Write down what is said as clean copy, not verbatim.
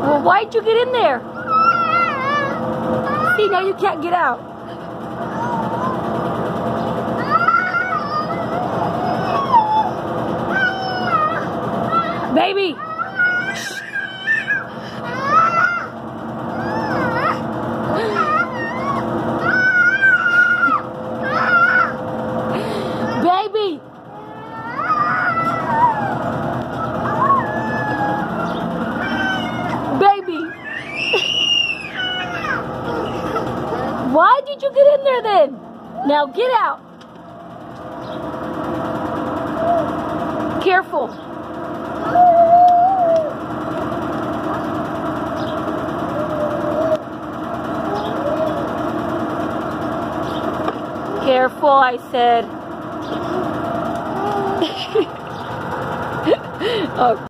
Well, why'd you get in there? See, now you can't get out. Baby! Baby! Baby! Why did you get in there then? Now get out. Careful. Careful, I said. Oh.